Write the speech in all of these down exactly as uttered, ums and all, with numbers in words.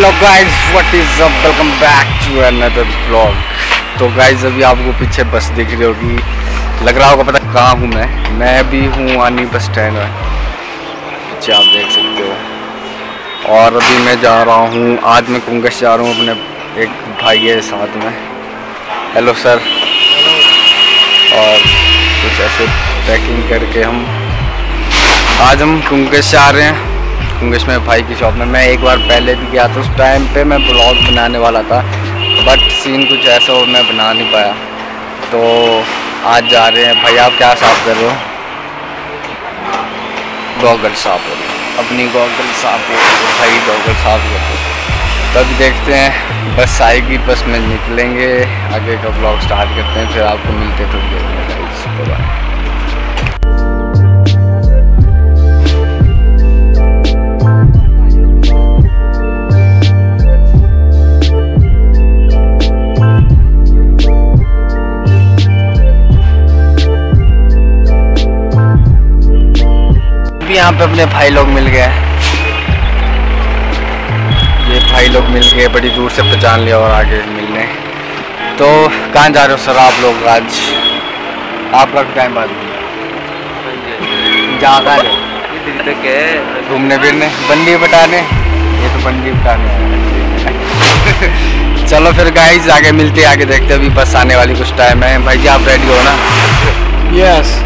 Hello guys, what is up, welcome back to another blog. तो guys अभी आपको पीछे बस दिख रही होगी, लग रहा होगा पता कहाँ हूँ मैं मैं भी हूँ आनी बस स्टैंड में, पीछे आप देख सकते हो। और अभी मैं जा रहा हूँ, आज मैं कुंगेश जा रहा हूँ, अपने एक भाई है साथ में। Hello sir. और कुछ ऐसे पैकिंग करके हम आज हम कुंगेश जा रहे हैं। कुंगेश में भाई की शॉप में मैं एक बार पहले भी गया था, उस टाइम पे मैं ब्लॉग बनाने वाला था बट सीन कुछ ऐसा हो मैं बना नहीं पाया। तो आज जा रहे हैं। भाई आप क्या साफ कर रहे हो? गॉगल साफ हो रही है, अपनी गॉगल साफ हो रही है भाई, गॉगल साफ कर दो। तो अभी देखते हैं बस आएगी, बस में निकलेंगे, आगे का ब्लॉग स्टार्ट करते हैं, फिर आपको मिलते थोड़ी देर में। बाय। यहाँ पे अपने भाई लोग मिल गए, ये भाई लोग मिल गए, बड़ी दूर से पहचान लिया और आगे मिलने। तो कहाँ जा रहे हो सर आप लोग आज? आप लोग टाइम बाद जा रहे हो घूमने फिरने, बंडी बटाने? ये तो बंडी बटाने चलो फिर गाइस आगे मिलते, आगे देखते, अभी बस आने वाली कुछ टाइम है। भाई जी आप रेडी हो ना? यस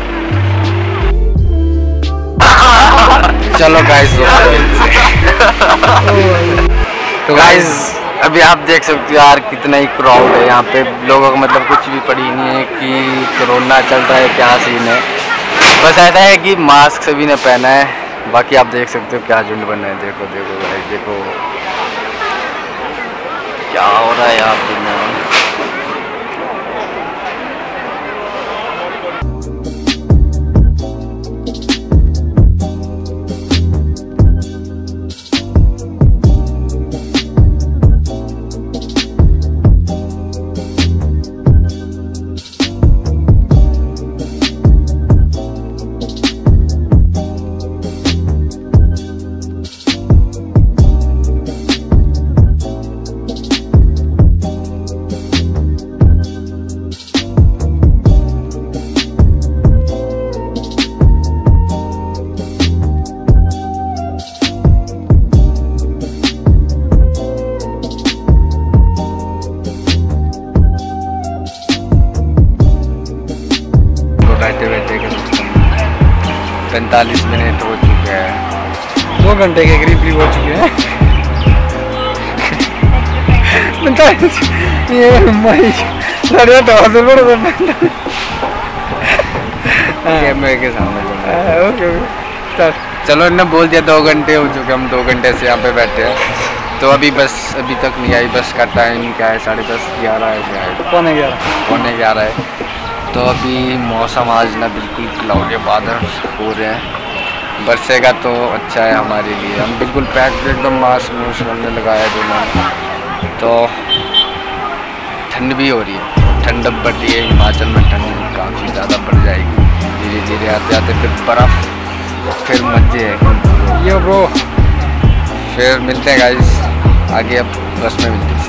चलो गाइस। तो गाइस अभी आप देख सकते हो यार कितना ही क्राउड है यहाँ पे, लोगों को मतलब कुछ भी पड़ी नहीं है कि कोरोना चल रहा है क्या सीन है। बस ऐसा है कि मास्क सभी ने पहना है, बाकी आप देख सकते हो क्या झुंड बना है। देखो देखो गाइस, देखो क्या हो रहा है यहाँ पे। पैंतालीस मिनट हो चुके हैं, दो घंटे के करीब भी हो चुके हैं। ये कैमरे के सामने ओके। चलो इन्होंने बोल दिया दो घंटे हो चुके, हम दो घंटे से यहाँ पे बैठे हैं। तो अभी बस अभी तक नहीं आई, बस का टाइम क्या है, साढ़े दस ग्यारह है, क्या है पौने ग्यारह पौने ग्यारह है। तो अभी मौसम आज ना बिल्कुल क्लाउडी, बादल हो रहे हैं, बरसेगा तो अच्छा है हमारे लिए। हम बिल्कुल पैक एकदम मास्क मूस्क हमने लगाया दोनों। तो ठंड भी हो रही है, ठंड बढ़ रही है हिमाचल में, ठंड काफ़ी ज़्यादा बढ़ जाएगी धीरे धीरे, आते आते फिर बर्फ़, फिर मज़े है ये ब्रो। फिर मिलते हैं गाइस आगे, अब बस में मिलते हैं।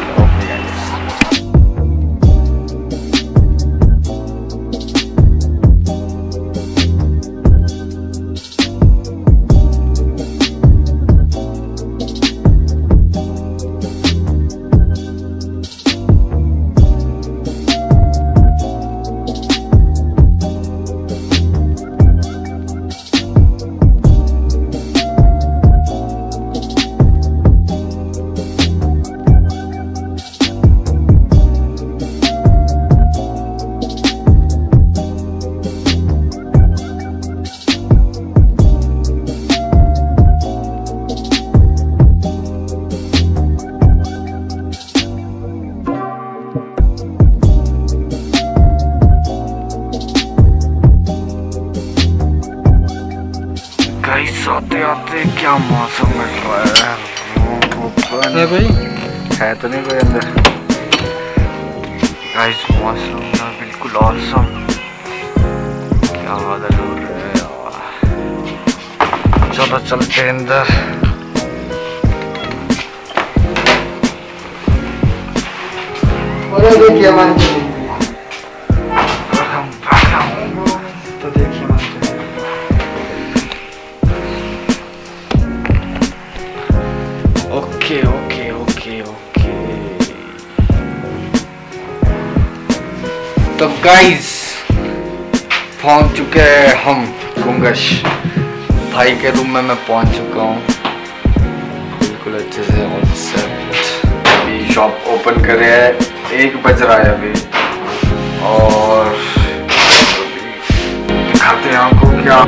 आते आते क्या मौसम मिल रहा है, है कोई है तो नहीं कोई अंदर। गाइस मौसम ना बिल्कुल ऑसम, क्या बादल हो रहे हैं यार। चलो चलते हैं अंदर। अरे देखिए मन तो देखिए मन ओके ओके ओके ओके। तो गाइस पहुंच चुके हैं हम कुंगश भाई के रूम में। मैं पहुंच चुका हूँ बिल्कुल अच्छे से ऑल सेट। अभी शॉप ओपन करे है, एक बज रहा है अभी, और दिखाते हैं आपको क्या।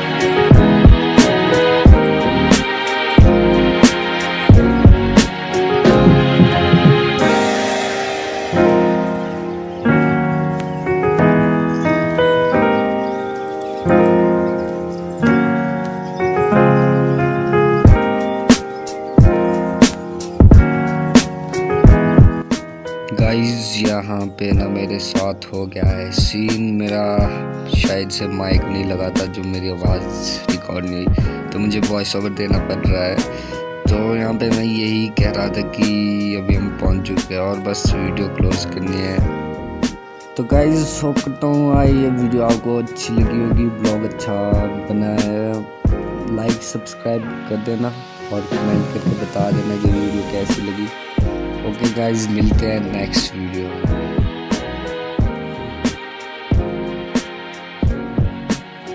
गाइस यहाँ पे ना मेरे साथ हो गया है सीन, मेरा शायद से माइक नहीं लगा था जो मेरी आवाज़ रिकॉर्ड नहीं हुई, तो मुझे वॉइस ओवर देना पड़ रहा है। तो यहाँ पे मैं यही कह रहा था कि अभी हम पहुँच चुके हैं और बस वीडियो क्लोज करनी है। तो गाइस होप करता हूँ आई ये वीडियो आपको अच्छी लगी होगी, ब्लॉग अच्छा बना है। लाइक सब्सक्राइब कर देना और कमेंट करके बता देना कि वीडियो कैसी लगी। ओके गाइस, मिलते हैं नेक्स्ट वीडियो में।